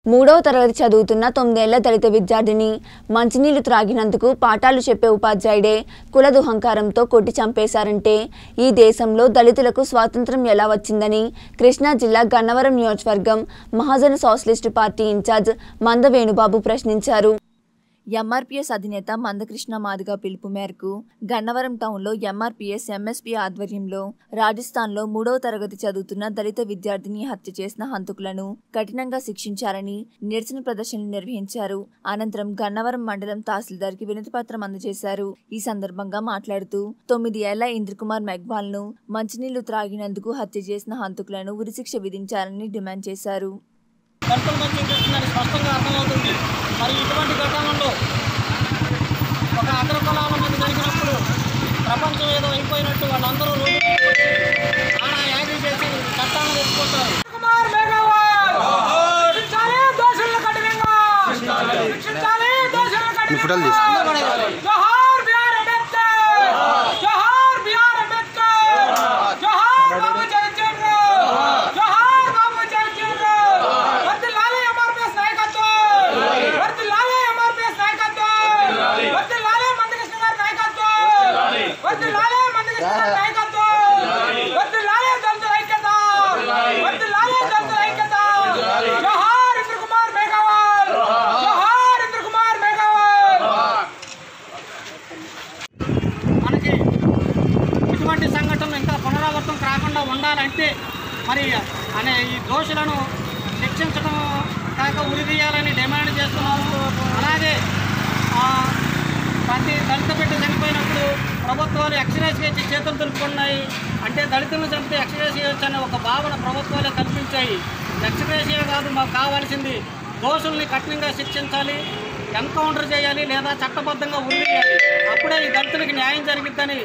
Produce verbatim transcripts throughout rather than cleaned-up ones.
మూడవ తరగతి చదువుతున్న తొమ్మిదేళ్ల దళిత విద్యార్థిని మంచినీళ్లు త్రాగినందుకు పాఠాలు చెప్పే ఉపాధ్యాయుడే కులదుహంకారంతో కొట్టి చంపేశారంటే ఈ దేశంలో దళితులకు స్వాతంత్ర్యం ఎలా వచ్చిందని కృష్ణా జిల్లా గన్నవరం నియోజకవర్గం మహాజన సోషలిస్టు పార్టీ ఇన్ఛార్జ్ మంద వేణుబాబు ప్రశ్నించారు. ఎంఆర్పీఎస్ అధినేత మందకృష్ణ మాదిగ పిలుపు మేరకు గన్నవరం టౌన్లో ఎంఆర్పీఎస్ ఎంఎస్పీ ఆధ్వర్యంలో రాజస్థాన్లో మూడవ తరగతి చదువుతున్న దళిత విద్యార్థిని హత్య చేసిన హంతకులను కఠినంగా శిక్షించారని నిరసన ప్రదర్శనలు నిర్వహించారు. అనంతరం గన్నవరం మండలం తహసీల్దార్కి వినతిపత్రం అందజేశారు. ఈ సందర్భంగా మాట్లాడుతూ తొమ్మిది ఏళ్ల ఇంద్రకుమార్ మెగ్వాల్ ను మంచినీళ్లు త్రాగినందుకు హత్య చేసిన హంతకులను ఉరిశిక్ష విధించాలని డిమాండ్ చేశారు. మరి ఇటువంటి ఘటనలో ఒక అగ్రకులాల మంది జరిగినప్పుడు ప్రపంచం ఏదో అయిపోయినట్టు వాళ్ళందరూ ఆనా యాగి చేసి చట్టాన్ని తెచ్చుకుంటారు. ఇటువంటి సంఘటనలు ఇంకా పునరావృతం కాకుండా ఉండాలంటే మరి అనే ఈ దోషులను శిక్షించడం కాక ఉరిదీయాలని డిమాండ్ చేస్తున్నాము. అలాగే ప్రతి దళిత బిడ్డ చనిపోయినప్పుడు ప్రభుత్వాలు ఎక్స్రేస్ చేసి చేతులు దులుపుకున్నాయి. అంటే దళితులను చంపితే ఎక్స్రేస్ చేయొచ్చు అనే ఒక భావన ప్రభుత్వాలే కల్పించాయి. ఎక్స్రేస్ కాదు, మాకు కావాల్సింది దోషుల్ని కఠినంగా శిక్షించాలి, ఎన్కౌంటర్ చేయాలి లేదా చట్టబద్ధంగా ఉరిదీయాలి. అప్పుడే ఈ దళితులకి న్యాయం జరిగిద్దని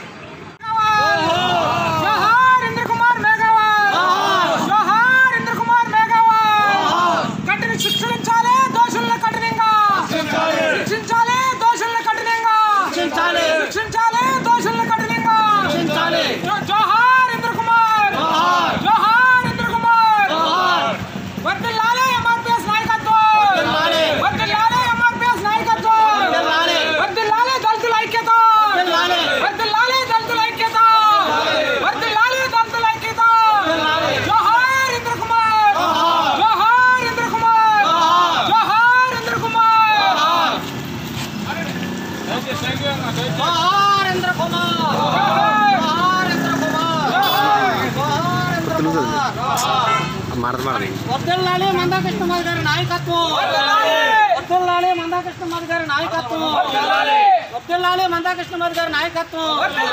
వర్ధిల్లాలి మందాకృష్ణ మాదిగ గారి నాయకత్వం, వర్ధిల్లాలి మందాకృష్ణ మాదిగ గారి నాయకత్వం, వర్ధిల్లాలి మందాకృష్ణ మాదిగ గారి నాయకత్వం.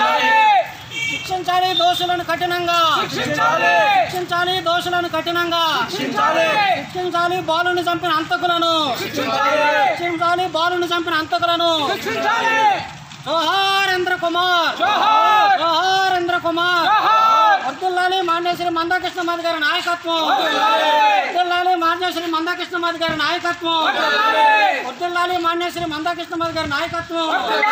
శిక్షించాలి దోషులను కఠినంగా, శిక్షించాలి దోషులను కఠినంగా, శిక్షించాలి బాలుని చంపిన హంతకులను, శిక్షించాలి బాలుని చంపిన హంతకులను. జోహార్ ఇంద్ర కుమార్, జోహార్ ఇంద్ర కుమార్. వర్ధిల్లాలి మాన్యశ్రీ మందాకృష్ణ మాదిగ గారి నాయకత్వం, వర్ధిల్లాలి మాన్యశ్రీ మందాకృష్ణ మాదిగ గారి నాయకత్వం, వర్ధిల్లాలి మాన్యశ్రీ మందాకృష్ణ మాదిగ గారి నాయకత్వం.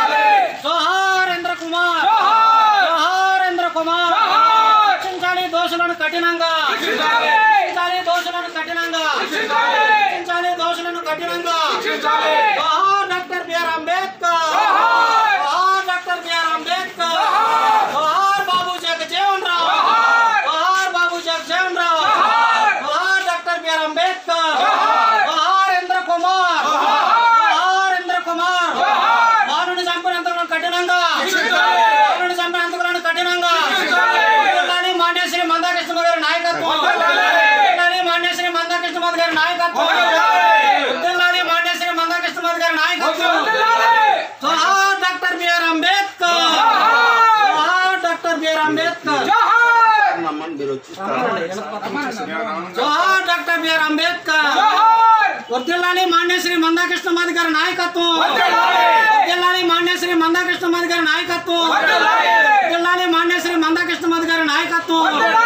జోహార్ ఇంద్ర కుమార్, జోహార్ ఇంద్ర కుమార్. శిక్షించాలి దోషులను కఠినంగా, శిక్షించాలి దోషులను కఠినంగా, శిక్షించాలి దోషులను కఠినంగా. జోహార్ డాక్టర్ బిఆర్ అంబేద్కర్, జోహార్ డాక్టర్ బిఆర్ అంబేద్కర్. జోహార్ బాబు జగజీవన్ రామ్, జోహార్ బాబు జగజీవన్ రామ్, జోహార్ డాక్టర్ బిఆర్ అంబేద్కర్. జోహార్ ఇంద్ర కుమార్, జోహార్ ఇంద్ర కుమార్. బాలుని చంపినంతకులను కఠినంగా, బాలుని చంపినంతకులను కఠినంగా. వర్ధిల్లాలి మాన్యశ్రీ మందాకృష్ణ మాదిగ గారి నాయకత్వం, వర్ధిల్లాలి మాన్యశ్రీ మందాకృష్ణ మాదిగ గారి నాయకత్వం, వర్ధిల్లాలి మాన్యశ్రీ మందాకృష్ణ మాదిగ గారి నాయకత్వం. జోహార్ డాక్టర్ బిఆర్ అంబేద్కర్, జోహార్ డాక్టర్ బిఆర్ అంబేద్కర్, జోహార్ డాక్టర్ బిఆర్ అంబేద్కర్. వర్ధిల్లాలి మాన్యశ్రీ మందాకృష్ణ మాదిగ గారి నాయకత్వం, వర్ధిల్లాలి మాన్యశ్రీ మందాకృష్ణ మాదిగ గారి నాయకత్వం, వర్ధిల్లాలి మాన్యశ్రీ మందాకృష్ణ మాదిగ గారి నాయకత్వం.